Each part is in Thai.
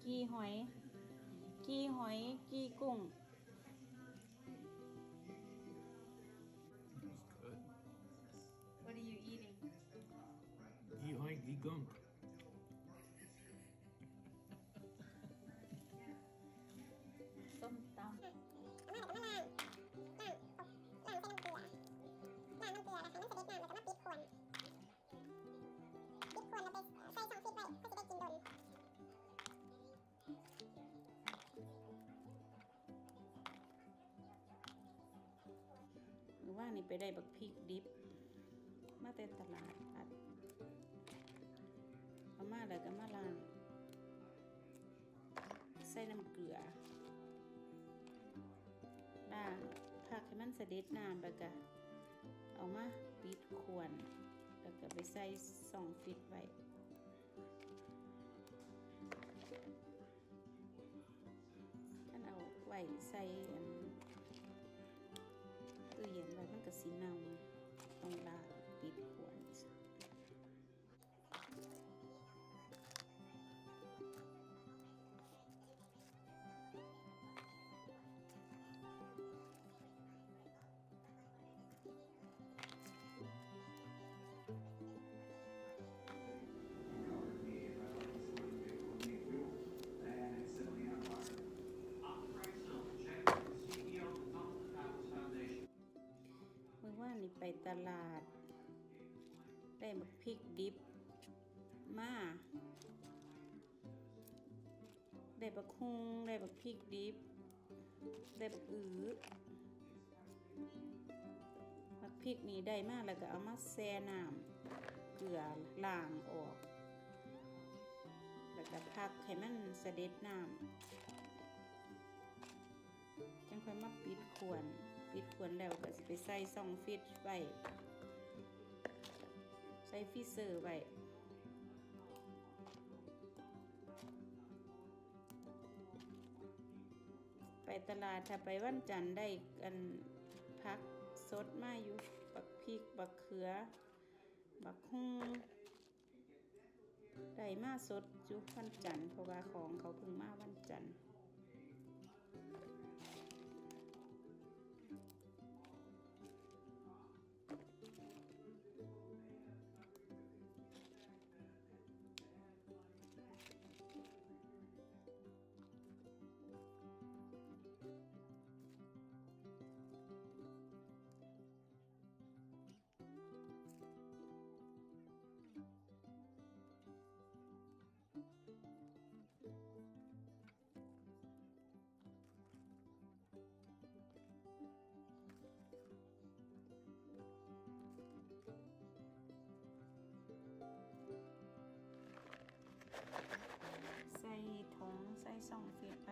กีหอยกีกุ้ง Good. What are you eating? Gihoi gigunk. ส้มตำหรือว่านี่ไปได้บักพริกดิบมาแต่ตลาดผัดเอามาแล้วก็มาล้างใส่น้ำเกลือล้างผักให้มันเสด็จน้ำแล้วก็เอามาปิดขวดแล้วก็ไปใส่ส่องฟิตไว้ท่านเอาไว้ใส่ตู้เย็นไว้มันก็สีเน่าต้องล้างปิดขวดนี่ไปตลาดได้บักพริกดิบมาได้บักฮุงได้บักพริกดิบได้บักบักพริกนี่ได้มาแล้วก็เอามาแช่น้ำเกลือล้างออกแล้วก็พักให้มันเสด็จน้ำจังค่อยมาปิดขวดแล้วก็สิไปใส่ซองฟิตไว้ใส่ฟรีเซอร์ไว้ไปตลาดถ้าไปวันจันทร์ได้กันพักสดมาอยู่บักพริกบักเขือบักฮุ้งได้มาสดอยู่วันจันทร์เพราะว่าของเขาเพิ่งมาวันจันทร์ใส่ถุงใส่ซองฟิตไป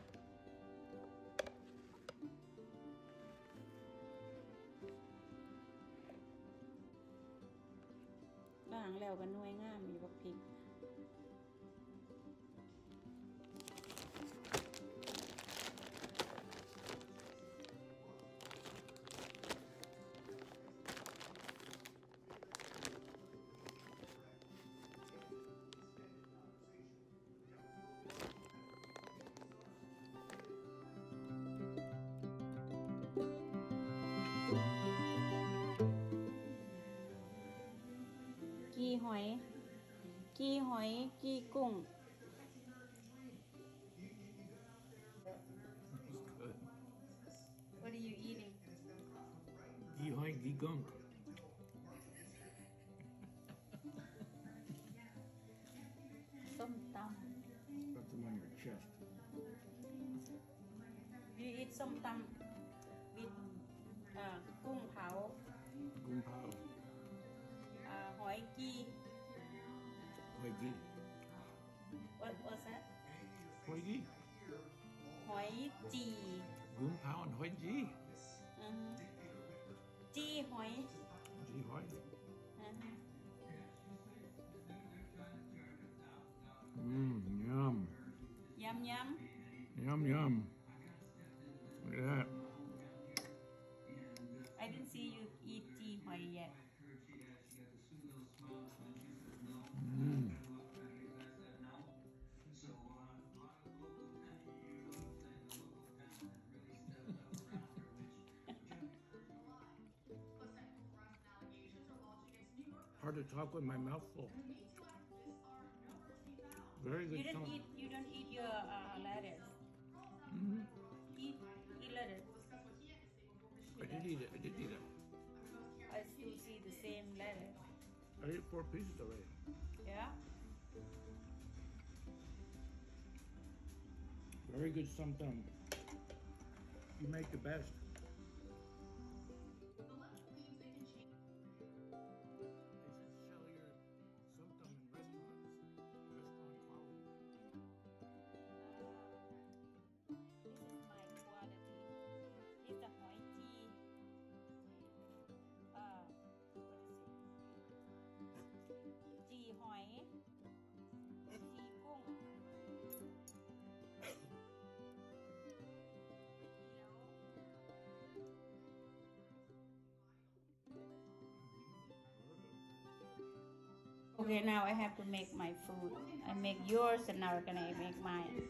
ล้างแล้วก็หน่วยงามมีบักพริกกีหอยกีกุ้ง Good. What are you eating? Gihoi gigunk. ส้มต Put them on your chest. ำ You eat ส้มตำ with กุ้งเผา Gung pao. หอยกี Hoi gi. What's that? Hoi gi. หอยจี Gung pao and hoi ji. จีหอย Ji hoi. Yum. ยำ Yum, yum. Look at that. I didn't see you eat จีหอย yet. to talk with my mouth full. Very good song. You don't eat your lettuce. Mhm. Eat lettuce. I did eat it. I did eat it. I still see the same lettuce. I ate 4 pieces already. Yeah. Very good something. You make the best. Okay, now I have to make my food. I make yours and now we're gonna make mine.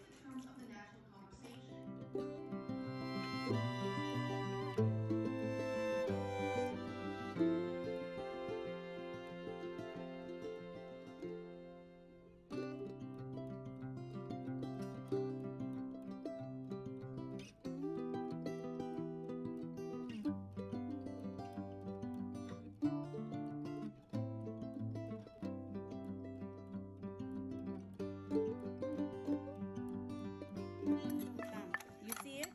You see it?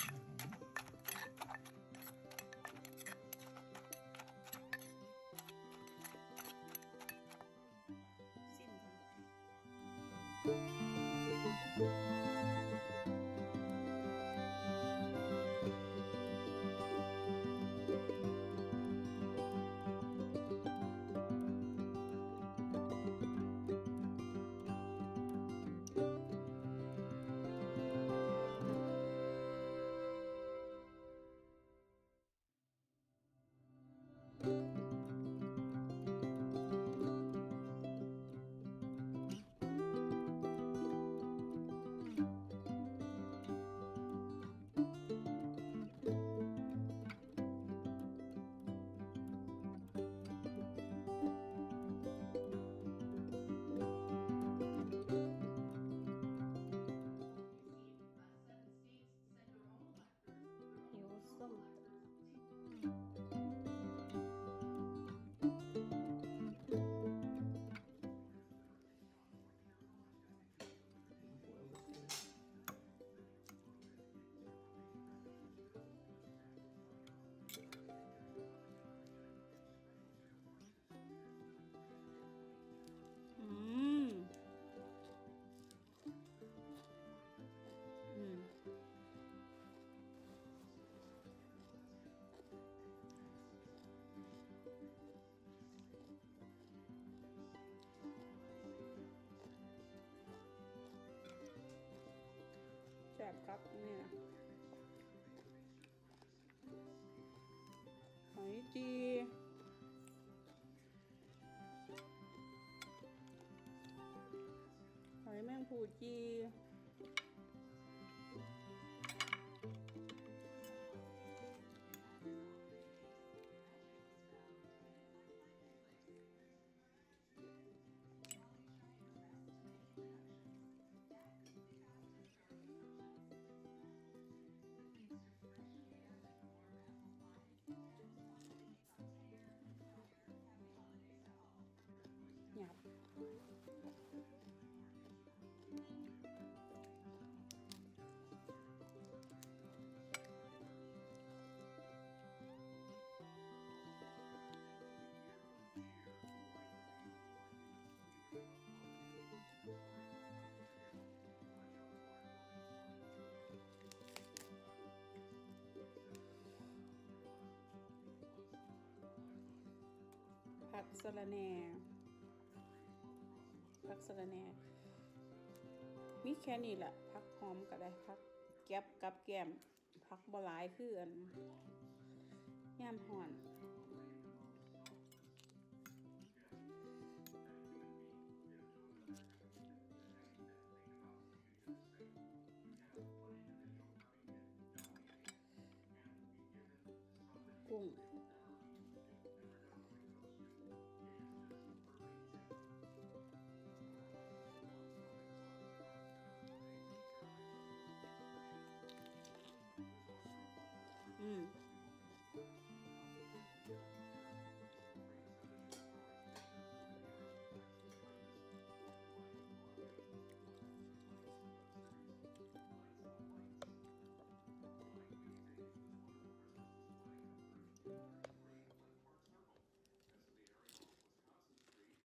แซ่บครับเนี่ยหอยจีหอยแมงภู่จีหยับผักสะระแหน่ผักสะระแหน่มีแค่นี้แหละผักหอมก็ได้ผักแก็บกับแก้มผักบ่หลายคืออันย่ามห่อนกุ้งอืม